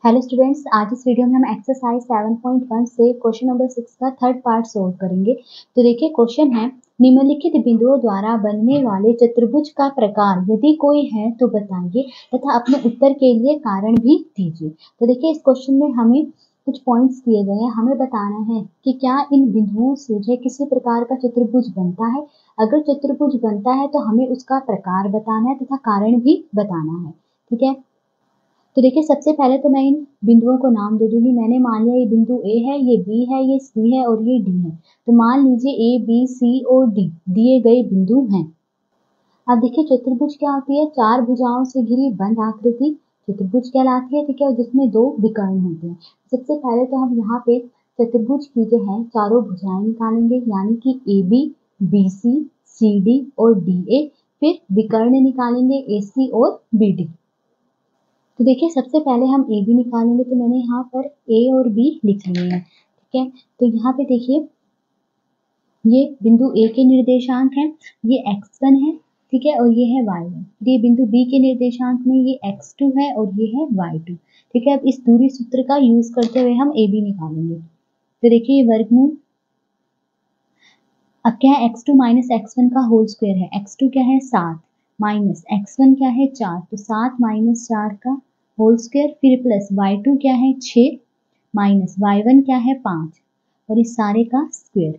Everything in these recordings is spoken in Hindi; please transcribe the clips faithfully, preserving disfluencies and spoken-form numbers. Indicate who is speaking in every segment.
Speaker 1: हेलो स्टूडेंट्स, आज इस वीडियो में हम एक्सरसाइज सेवन पॉइंट वन से क्वेश्चन नंबर सिक्स का थर्ड पार्ट सोल्व करेंगे। तो देखिए क्वेश्चन है, निम्नलिखित बिंदुओं द्वारा बनने वाले चतुर्भुज का प्रकार यदि कोई है तो बताइए तथा अपने उत्तर के लिए कारण भी दीजिए। तो देखिए इस क्वेश्चन में हमें कुछ पॉइंट्स दिए गए हैं, हमें बताना है कि क्या इन बिंदुओं से जो किसी प्रकार का चतुर्भुज बनता है। अगर चतुर्भुज बनता है तो हमें उसका प्रकार बताना है तथा कारण भी बताना है। ठीक है, तो देखिए सबसे पहले तो मैं इन बिंदुओं को नाम दे दूंगी। मैंने मान लिया ये बिंदु ए है, ये बी है, ये सी है और ये डी है। तो मान लीजिए ए बी सी और डी दिए गए बिंदु हैं। अब देखिए चतुर्भुज क्या होती है, चार भुजाओं से घिरी बंद आकृति चतुर्भुज कहलाती है। ठीक है, जिसमें दो विकर्ण होते हैं। सबसे पहले तो हम यहाँ पे चतुर्भुज की जो है चारों भुजाएं निकालेंगे, यानी कि A B, B C, C D और डी ए। फिर विकर्ण निकालेंगे ए सी और बी डी। तो देखिए सबसे पहले हम ए बी निकालेंगे, तो मैंने यहाँ पर ए और बी लिख लिए हैं। ठीक है, तो यहाँ पे देखिए ये बिंदु ए के निर्देशांक हैं, ये एक्स वन है। ठीक है, और ये है वाई वन। ये बिंदु बी के निर्देशांक में ये एक्स टू है और ये है वाई टू। ठीक है, अब इस दूरी सूत्र का यूज करते हुए हम ए बी निकालेंगे। तो देखिए ये वर्गमूल, अब क्या है, X two minus X one का होल स्क्वायर है। एक्स टू क्या है सात, माइनस एक्स वन क्या है चार, तो सात माइनस चार का होल स्क्वायर। फिर प्लस वाई टू क्या है छः, माइनस वाई वन क्या है पाँच, और इस सारे का स्क्वायर।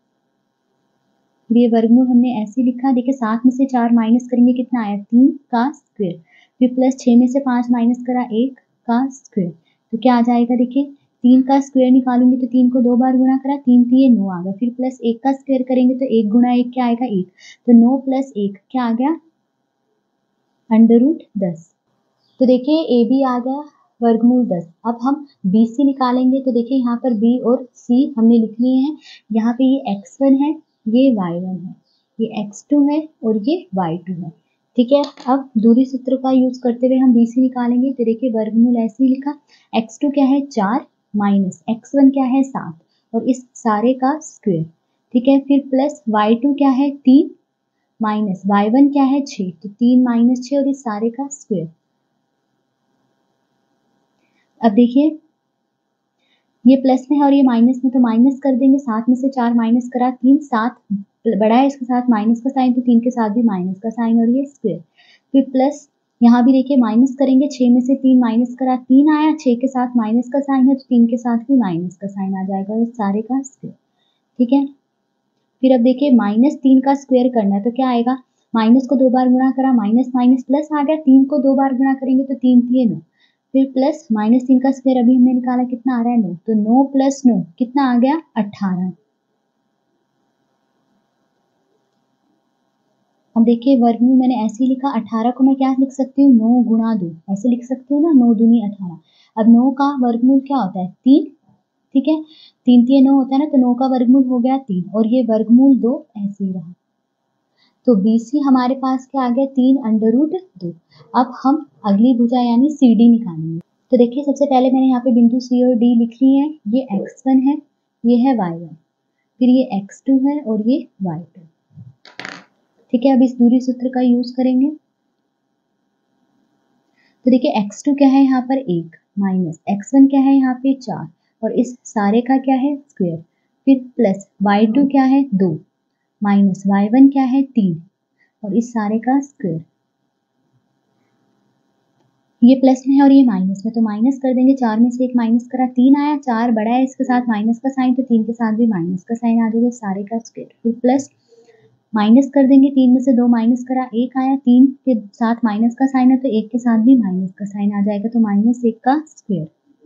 Speaker 1: ये वर्गमूल हमने ऐसे लिखा। देखिए सात में से चार माइनस करेंगे कितना आया, तीन का स्क्वायर। फिर प्लस छः में से पाँच माइनस करा, एक का स्क्वायर। तो क्या आ जाएगा, देखिए तीन का स्क्वायर निकालूंगी तो तीन को दो बार गुणा करा, तीन तीन ये नौ आ गया। फिर प्लस एक का स्क्वायर करेंगे तो एक गुणा एक क्या आएगा, एक। तो नौ प्लस एक क्या आ गया, अंडर रूट दस। तो देखिए ए बी आ गया वर्गमूल दस। अब हम बी सी निकालेंगे। तो देखिए यहाँ पर बी और सी हमने लिख लिए हैं। यहाँ पे ये एक्स वन है, ये वाई वन है, ये एक्स टू है और ये वाई टू है। ठीक है, अब दूरी सूत्र का यूज करते हुए हम बी सी निकालेंगे। तो देखिए वर्गमूल ऐसे ही लिखा, एक्स टू क्या है चार, माइनस एक्स वन क्या है सात और इस सारे का स्क्वायर। ठीक है, फिर प्लस वाई टू क्या है तीन, माइनस वाई वन क्या है छः, तो तीन माइनस छः और इस सारे का स्क्वायर। अब देखिए ये प्लस में है और ये माइनस में, तो माइनस कर देंगे। सात में से चार माइनस करा, तीन, सात बड़ा है इसके साथ माइनस का साइन, तो तीन के साथ भी माइनस का साइन और ये स्क्वायर। फिर प्लस यहाँ भी देखिए माइनस करेंगे, छः में से तीन माइनस करा, तीन आया, छः के साथ माइनस का साइन है तो तीन के साथ भी माइनस का साइन आ जाएगा और इस सारे का स्क्वायर। ठीक है, फिर अब देखिए माइनस तीन का स्क्वायर करना है तो क्या आएगा, माइनस को दो बार गुणा करा, माइनस माइनस प्लस आ गया, तीन को दो बार गुणा करेंगे तो तीन तीन नौ। फिर प्लस माइनस तीन का स्क्वायर अभी हमने निकाला, कितना आ रहा है नौ, तो नौ प्लस नौ कितना आ गया अट्ठारह। अब देखिए वर्गमूल मैंने ऐसे ही लिखा, अठारह को मैं क्या लिख सकती हूँ, नौ गुणा दो, ऐसे लिख सकती हूँ ना, नौ दूनी अठारह। अब नौ का वर्गमूल क्या होता है तीन। ठीक है, तीन तीन नौ होता है ना, तो नौ का वर्गमूल हो गया तीन और ये वर्गमूल दो ऐसे ही रहा। तो बी सी हमारे पास क्या आ गया, तीन अंडर रूट दो। अब हम अगली भुजा यानी सी डी निकालेंगे। तो देखिए सबसे पहले मैंने यहाँ पे बिंदु सी और डी लिख लिए हैं। ये एक्स वन है, ये है वाई वन, फिर ये एक्स टू है और ये वाई टू। ठीक है, अब इस दूरी सूत्र का यूज करेंगे। तो देखिए एक्स टू क्या है यहाँ पर एक, माइनस एक्स वन क्या है यहाँ पे चार और इस सारे का क्या है स्क्वायर। फिर प्लस वाई टू क्या है दो, माइनस वाई वन क्या है तीन और इस सारे का स्क्वायर। ये प्लस में है और ये माइनस में, तो माइनस कर देंगे, चार में से एक माइनस करा, तीन आया, चार बड़ा है इसके साथ माइनस का साइन, तो तीन के साथ भी माइनस का साइन आ जाएगा, सारे का स्क्वायर। फिर प्लस माइनस कर देंगे, तीन में से दो माइनस करा, एक आया, तीन के साथ माइनस का साइन है तो एक के साथ भी माइनस का साइन आ जाएगा, तो माइनस एक का स्क्वायर।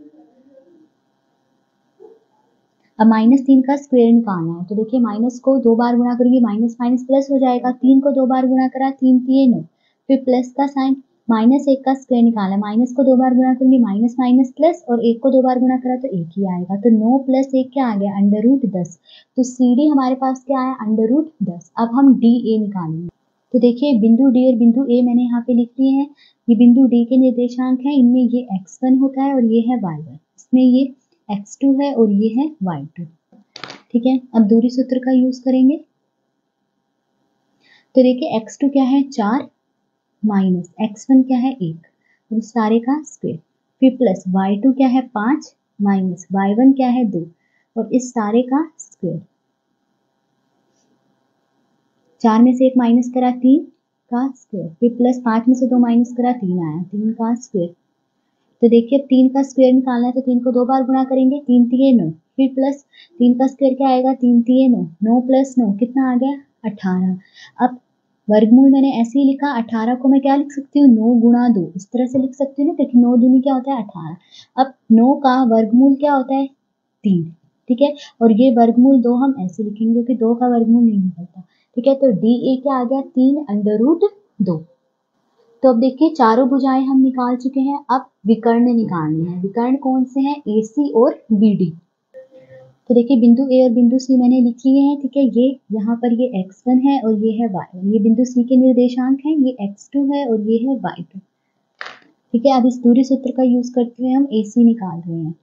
Speaker 1: अब माइनस तीन का स्क्वायर निकालना है। तो देखिए माइनस को दो बार गुणा करेंगे, माइनस माइनस प्लस हो जाएगा, तीन को दो बार गुणा करा, तीन तीन नौ, फिर प्लस का साइन, माइनस एक का स्क्वायर निकाला, माइनस को दो बार गुणा करेंगे, माइनस माइनस प्लस और एक को दो बार गुणा करा तो एक ही आएगा, तो नौ प्लस एक क्या आ गया अंडर रूट दस। तो सी डी हमारे पास क्या आया अंडर रूट दस। अब हम डी ए निकालेंगे। तो देखिए बिंदु डी और बिंदु ए मैंने यहाँ पे लिख लिए हैं। ये बिंदु डी के निर्देशांक है, इनमें ये एक्स वन होता है और ये है वाई वन, इसमें ये एक्स टू है और ये है वाई टू। ठीक है, अब दूरी सूत्र का यूज करेंगे। तो देखिए एक्स टू क्या है चार, माइनस एक्स वन क्या है एक और इस सारे का स्क्वायर। फिर प्लस वाई टू क्या है पाँच माइनस वाई वन क्या है दो और इस सारे का स्क्वायर। चार में से एक माइनस करा तीन का स्क्वायर, फिर प्लस पाँच में से दो माइनस करा तीन आया तीन का स्क्वायर। तो देखिए तीन का स्क्वायर निकालना है तो तीन को दो बार गुणा करेंगे, तीन तिये नौ, फिर प्लस तीन का स्क्वायर क्या आएगा तीन तिये नौ, नौ प्लस नौ कितना आ गया अठारह। अब वर्गमूल मैंने ऐसे ही लिखा, अठारह को मैं क्या लिख सकती हूँ नौ गुणा दो, इस तरह से लिख सकती हूँ ना, क्योंकि नौ दूनी क्या होता है अठारह। अब नौ का वर्गमूल क्या होता है तीन, ठीक है, और ये वर्गमूल दो हम ऐसे लिखेंगे क्योंकि दो का वर्गमूल नहीं निकलता, ठीक है। तो डी ए क्या आ गया तीन अंडर रूट दो। तो अब देखिए चारों भुजाएं हम निकाल चुके हैं, अब विकर्ण निकालने हैं। विकर्ण कौन से हैं ए सी और बी डी। तो देखिए बिंदु ए और बिंदु सी मैंने लिख लिए हैं, ठीक है। ये यहाँ पर ये एक्स वन है और ये है वाई वन, ये बिंदु सी के निर्देशांक हैं, ये एक्स टू है और ये है वाई टू, ठीक है। अब इस दूरी सूत्र का यूज करते हुए हम ए सी निकाल रहे हैं।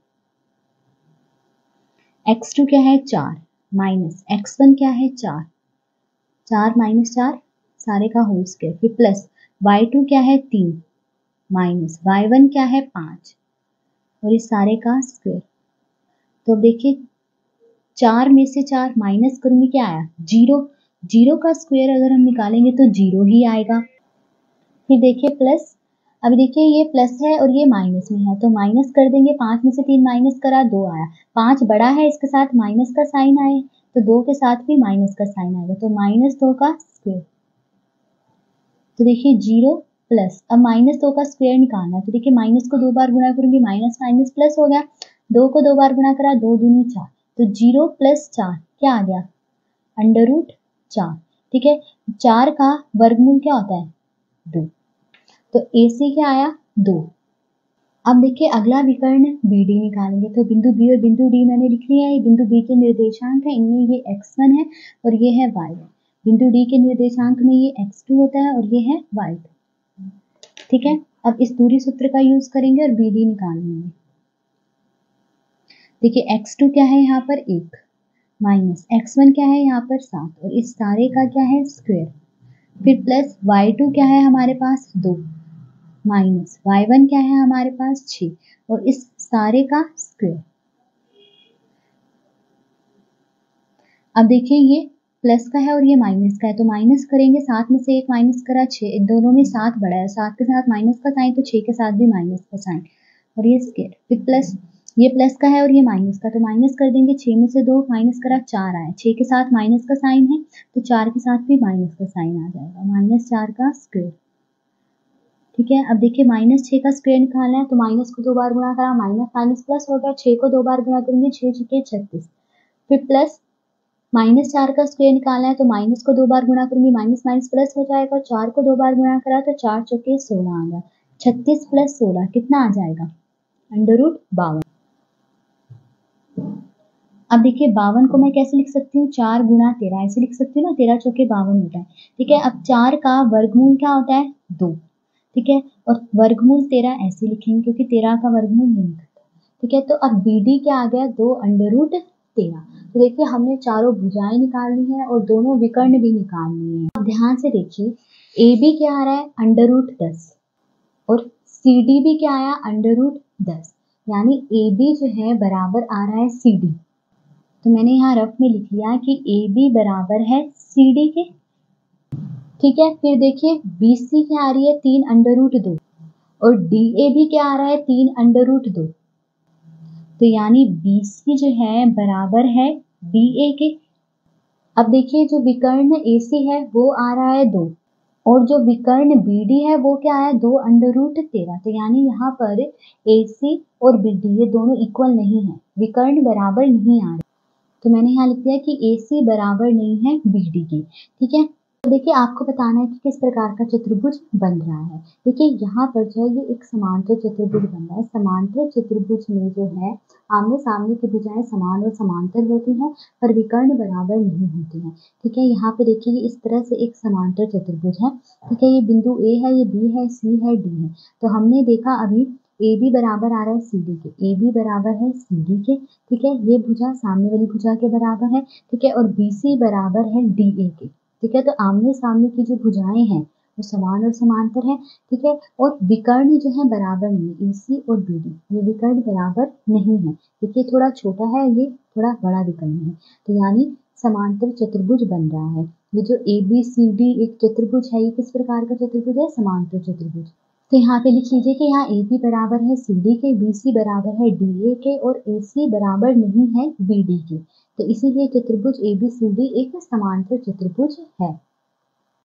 Speaker 1: एक्स टू क्या है चार माइनस एक्स वन क्या है चार, चार माइनस चार सारे का होल स्क्वायर, फिर प्लस वाई टू क्या है तीन माइनस वाई वन क्या है पाँच और इस सारे का स्क्वायर। तो अब देखिए चार में से चार माइनस करूंगी क्या आया जीरो, जीरो का स्क्वायर अगर हम निकालेंगे तो जीरो ही आएगा। फिर देखिए प्लस, अभी देखिए ये प्लस है और ये माइनस में है तो माइनस कर देंगे, पाँच में से तीन माइनस करा दो आया, पाँच बड़ा है इसके साथ माइनस का साइन आए तो दो के साथ भी माइनस का साइन आएगा, तो माइनस दो का स्क्वायर। तो देखिए जीरो प्लस, अब माइनस दो का स्क्वायर निकालना है तो देखिए माइनस को दो बार गुणा करूंगी, माइनस माइनस प्लस हो गया, दो को दो बार गुणा करा दो दूनी चार, तो जीरो प्लस चार क्या आ गया अंडर रूट चार, ठीक है। चार का वर्गमूल क्या होता है दो, तो ए सी क्या आया दो। अब देखिए अगला विकर्ण बी डी निकालेंगे, तो बिंदु बी और बिंदु डी मैंने लिख लिया है, बिंदु बी के निर्देशांक है, इनमें ये एक्स वन है और ये है वाई वन, बिंदु डी के निर्देशांक में ये एक्स टू होता है और ये है वाई टू, ठीक है। अब इस दूरी सूत्र का यूज करेंगे और बी डी निकालेंगे। देखिए एक्स टू क्या है यहाँ पर एक माइनस एक्स वन क्या है यहाँ पर सात और इस सारे का क्या है स्क्वायर, फिर प्लस वाई टू क्या है हमारे पास दो माइनस वाई वन क्या है हमारे पास छः और इस सारे का स्क्वायर। अब देखिए ये प्लस का है और ये माइनस का है तो माइनस करेंगे, सात में से एक माइनस करा छः, दोनों में सात बड़ा है, सात के साथ माइनस का साइन तो छः के साथ भी माइनस का साइन और ये स्क्वायर, फिर प्लस ये प्लस का है और ये माइनस का तो माइनस कर देंगे, छः में से दो माइनस करा चार आया, छः के साथ माइनस का साइन है तो चार के साथ भी माइनस का साइन आ जाएगा, माइनस चार का स्क्वायर, ठीक है। अब देखिए माइनस छः का स्क्वायर निकालना है तो माइनस को दो बार गुणा करा, माइनस माइनस प्लस हो गया, छः को दो बार गुणा करेंगे छः छः छत्तीस, फिर प्लस माइनस चार का स्क्वायर निकालना है तो माइनस को दो बार गुणा करूंगी, माइनस माइनस प्लस हो जाएगा, चार को दो बार गुणा करा तो चार चौके सोलह आ गया, छत्तीस प्लस सोलह कितना आ जाएगा अंडर रूट बावन। अब देखिए बावन को मैं कैसे लिख सकती हूँ चार गुणा तेरह ऐसे लिख सकती हूँ ना, तेरह चौके बावन होता है, ठीक है। अब चार का वर्गमूल क्या होता है दो, ठीक है, और वर्गमूल तेरह ऐसे लिखेंगे क्योंकि तेरह का वर्गमूल नहीं निकलता, ठीक है। तो अब बी डी क्या आ गया दो अंडर रूट तेरह। तो देखिए हमने चारों भुजाएं निकालनी है और दोनों विकर्ण भी निकालनी है। अब ध्यान से देखिए ए बी क्या आ रहा है अंडर रूट दस और सी डी भी क्या आया अंडर रूट दस, यानी ए बी जो है बराबर आ रहा है सी डी। तो मैंने यहाँ रफ में लिख लिया कि ए बी बराबर है सी डी के, ठीक है। फिर देखिए बी सी क्या आ रही है तीन अंडर रूट दो और डी ए भी क्या आ रहा है तीन अंडर रूट दो, तो यानी बी सी जो है बराबर है बी ए के। अब देखिए जो विकर्ण ए सी है वो आ रहा है दो और जो विकर्ण बी डी है वो क्या है दो अंडर रूट तेरह, तो यानी यहाँ पर ए सी और बी डी ये दोनों इक्वल नहीं है, विकर्ण बराबर नहीं आ रहे, तो मैंने यहाँ लिख दिया कि ए सी बराबर नहीं है बी डी की, ठीक है। तो देखिए आपको बताना है कि किस प्रकार का चतुर्भुज बन रहा है। देखिए यहाँ पर जो है ये एक समांतर चतुर्भुज बन रहा है, समांतर चतुर्भुज में जो है आमने सामने की भुजाएं समान और समांतर होती हैं पर विकर्ण बराबर नहीं होती हैं, ठीक है। यहाँ पे देखिए इस तरह से एक समांतर चतुर्भुज है, ठीक है, ये बिंदु ए है, ये बी है, सी है, डी है। तो हमने देखा अभी ए बी बराबर आ रहा है सी डी के, ए बी बराबर है सी डी के, ठीक है, ये भुजा सामने वाली भुजा के बराबर है, ठीक है, और बी सी बराबर है डी ए के, ठीक है। तो आमने सामने की जो भुजाएं हैं वो समान और समांतर है, ठीक है। और विकर्ण जो है बराबर नहीं है, एसी और बीडी ये विकर्ण बराबर नहीं है, देखिए थोड़ा छोटा है, ये थोड़ा बड़ा विकर्ण है, तो यानी समांतर चतुर्भुज बन रहा है। ये जो ए बी सी डी एक चतुर्भुज है, ये किस प्रकार का चतुर्भुज है? समांतर चतुर्भुज। तो यहाँ पे लिख लीजिए कि यहाँ ए बी बराबर है सी डी के, बी सी बराबर है डी ए के और ए सी बराबर नहीं है बी डी के। तो इसीलिए चतुर्भुज ए बी सी डी एक समांतर चतुर्भुज है।